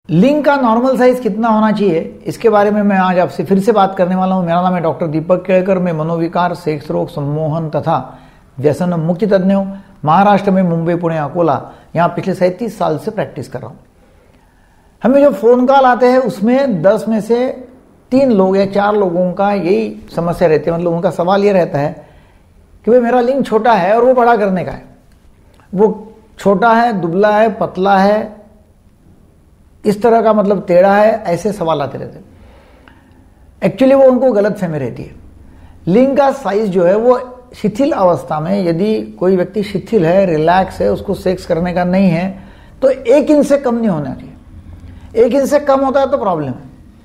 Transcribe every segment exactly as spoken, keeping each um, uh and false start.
लिंग का normal size कितना होना चाहिए, इसके बारे में मैं आज आपसे फिर से बात करने वाला हूं। मेरा नाम है डॉक्टर दीपक केळकर। मैं मनोविकार, सेक्स रोग, सम्मोहन तथा व्यसन मुक्ति तज्ञ हूं। महाराष्ट्र में मुंबई, पुणे, अकोला, यहाँ पिछले सैंतीस साल से प्रैक्टिस कर रहा हूं। हमें जो फोन कॉल आते हैं उसमें दस में से तीन लोग या चार लोगों का यही समस्या रहती है, मतलब उनका सवाल ये रहता है कि भाई मेरा लिंग छोटा है और वो बड़ा करने का है। वो छोटा है, दुबला है, पतला है, इस तरह का, मतलब टेढ़ा है, ऐसे सवाल आते रहते हैं। एक्चुअली वो उनको गलत फहमी रहती है। लिंग का साइज जो है वो शिथिल अवस्था में, यदि कोई व्यक्ति शिथिल है, रिलैक्स है, उसको सेक्स करने का नहीं है, तो एक इंच से कम नहीं होना चाहिए। एक इंच से कम होता है तो प्रॉब्लम है,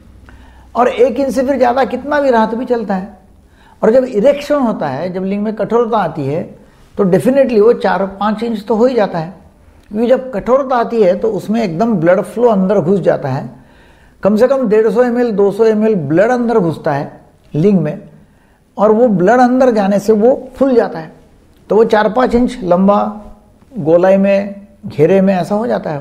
और एक इंच से फिर ज्यादा कितना भी रहा तो भी चलता है। और जब इरेक्शन होता है, जब लिंग में कठोरता आती है, तो डेफिनेटली वो चार पांच इंच तो हो ही जाता है। क्योंकि जब कठोरता आती है तो उसमें एकदम ब्लड फ्लो अंदर घुस जाता है। कम से कम डेढ़ सौ एम एल दो सौ एम एल ब्लड अंदर घुसता है लिंग में, और वो ब्लड अंदर जाने से वो फूल जाता है। तो वो चार पाँच इंच लंबा, गोलाई में, घेरे में ऐसा हो जाता है।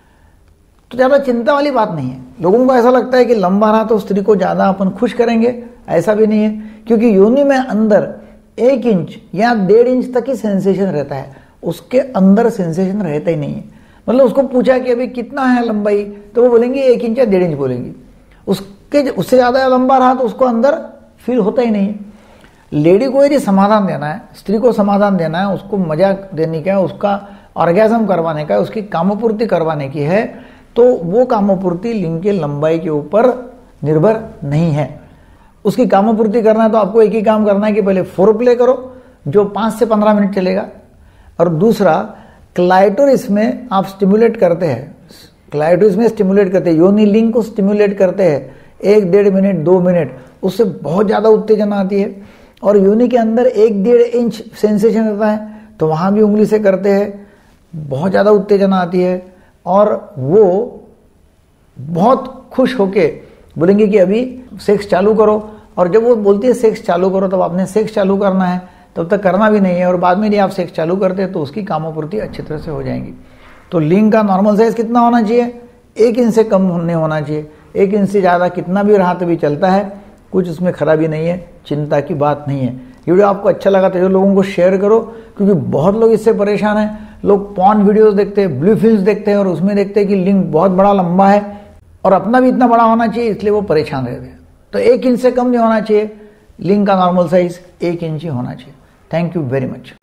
तो ज़्यादा चिंता वाली बात नहीं है। लोगों को ऐसा लगता है कि लंबा रहा तो स्त्री को ज़्यादा अपन खुश करेंगे, ऐसा भी नहीं है। क्योंकि योनि में अंदर एक इंच या डेढ़ इंच तक ही सेंसेशन रहता है, उसके अंदर सेंसेशन रहता ही नहीं है। मतलब उसको पूछा कि अभी कितना है लंबाई, तो वो बोलेंगे एक इंच या डेढ़ इंच बोलेंगी। उसके उससे ज़्यादा लंबा रहा तो उसको अंदर फील होता ही नहीं है। लेडी को यदि समाधान देना है, स्त्री को समाधान देना है, उसको मजा देने का है, उसका ऑर्गेज्म करवाने का है, उसकी कामपूर्ति करवाने की है, तो वो कामपूर्ति लिंग की लंबाई के ऊपर निर्भर नहीं है। उसकी कामपूर्ति करना है तो आपको एक ही काम करना है कि पहले फोर प्ले करो, जो पाँच से पंद्रह मिनट चलेगा, और दूसरा क्लाइटोरिस में आप स्टिमुलेट करते हैं, क्लाइटोरिस में स्टिमुलेट करते हैं, योनि लिंग को स्टिमुलेट करते हैं एक डेढ़ मिनट दो मिनट, उससे बहुत ज़्यादा उत्तेजना आती है। और योनि के अंदर एक डेढ़ इंच सेंसेशन रहता है, तो वहाँ भी उंगली से करते हैं, बहुत ज़्यादा उत्तेजना आती है, और वो बहुत खुश होके बोलेंगे कि अभी सेक्स चालू करो। और जब वो बोलती है सेक्स चालू करो, तब आपने सेक्स चालू करना है, तब तक करना भी नहीं है। और बाद में यदि आप सेक्स चालू करते हैं तो उसकी कामपूर्ति अच्छी तरह से हो जाएगी। तो लिंग का नॉर्मल साइज कितना होना चाहिए? एक इंच से कम नहीं होना चाहिए। एक इंच से ज़्यादा कितना भी रहा तो भी चलता है, कुछ उसमें खराबी नहीं है, चिंता की बात नहीं है। ये वीडियो आपको अच्छा लगा तो जो लोगों को शेयर करो, क्योंकि बहुत लोग इससे परेशान हैं। लोग पॉर्न वीडियोस देखते हैं, ब्लू फिल्म्स देखते हैं, और उसमें देखते हैं कि लिंग बहुत बड़ा लंबा है और अपना भी इतना बड़ा होना चाहिए, इसलिए वो परेशान रहते हैं। तो एक इंच से कम नहीं होना चाहिए। लिंग का नॉर्मल साइज एक इंच ही होना चाहिए। Thank you very much.